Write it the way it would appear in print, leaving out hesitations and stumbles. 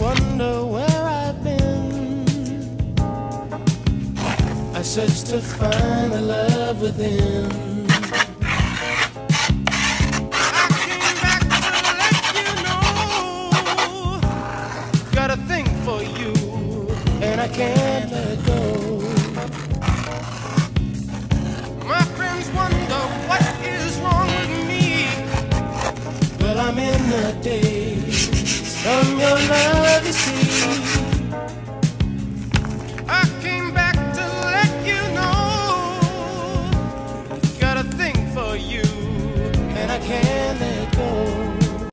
wonder where I've been. I search to find the love within. I came back to let you know, got a thing for you, and I can't let it go. My friends wonder what is wrong with me. Well, I'm in the daze from your love, you see.